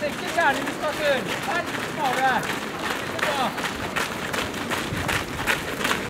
det er ikke terning vi skal til. Her, smare.